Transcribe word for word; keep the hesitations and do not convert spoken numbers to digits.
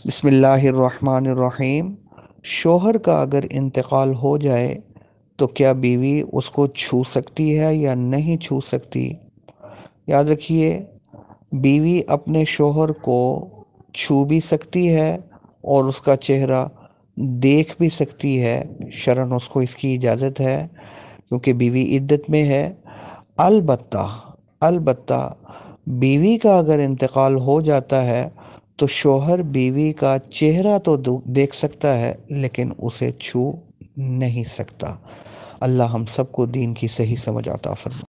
बिस्मिल्लाहिर्रहमानिर्रहीम। शौहर का अगर इंतकाल हो जाए तो क्या बीवी उसको छू सकती है या नहीं छू सकती? याद रखिए, बीवी अपने शौहर को छू भी सकती है और उसका चेहरा देख भी सकती है। शरन उसको इसकी इजाज़त है क्योंकि बीवी इद्दत में है। अलबत्ता अलबत्ता बीवी का अगर इंतकाल हो जाता है तो शौहर बीवी का चेहरा तो दो- देख सकता है लेकिन उसे छू नहीं सकता। अल्लाह हम सबको दीन की सही समझ अता फरमाए।